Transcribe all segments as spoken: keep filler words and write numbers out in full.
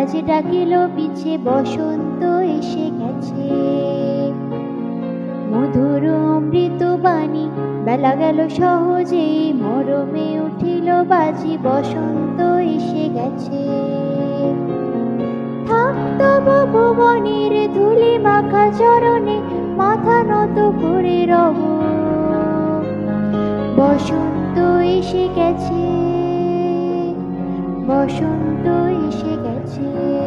আজ ডাকিল পিছে বসন্ত এসে গেছে। মধুর অমৃত বাণী বেলা গেল সহজে, মরমে উঠিল বাজি বসন্ত এসে গেছে। থাকত ভুবনের ধুলি মাখা চরণে, মাথা নত করে রব, বসন্ত এসে গেছে, বসন্ত এসে গেছে।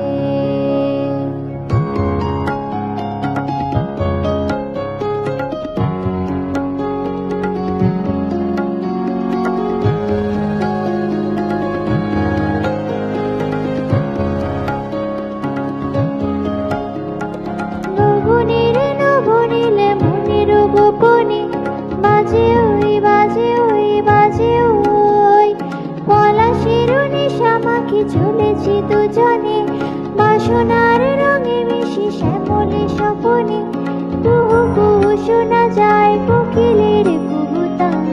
নবনীরে নবনীলে মনের গোপনে, বাজে ওই বাজে ওই বাজে ওই, পলাশের নেশা মাখি চলেছি দুজনে, বাসনার রঙে মিশি শ্যামলে স্বপনে, কুহু কুহু শোনা যায় কোকিলের কুহুতান।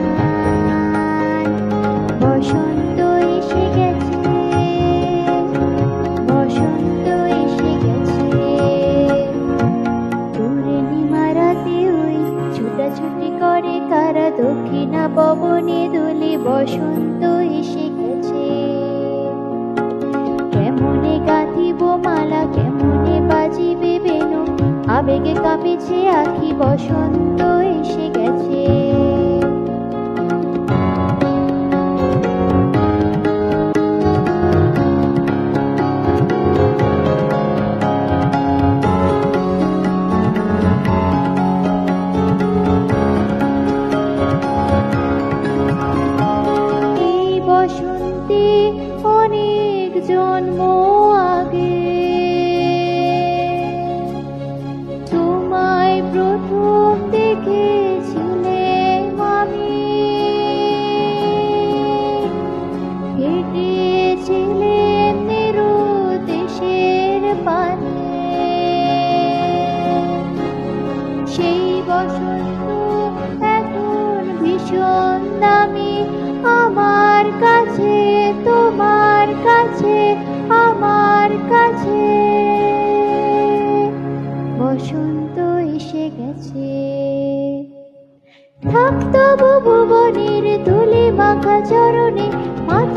বসন্ত এসে গেছে, বসন্ত এসে গেছে। পূর্ণিমা রাতে ওই ছুটাছুটি করে কারা, দক্ষিণা পবনে দুলে বসন্ত এসে গেছে। কেমনে গাঁথিব মালা, কেমনে বাজিবে বেনু, আবেগে কাঁপিছে আখি, বসন্ত এসে গেছে। এই বসন্তে অনেক জন্ম আগে তোমায় প্রথম দেখেছিলাম আমি, হেঁটেছিলেন মেরু দেশের পানে। সেই বসন্ত এখন ভীষণ দামি আমার কাছে, তোমার কাছে, আমার কাছে। বসন্ত এসে গেছে। থাকত ভুবনের ধুলি মাখা চরণে,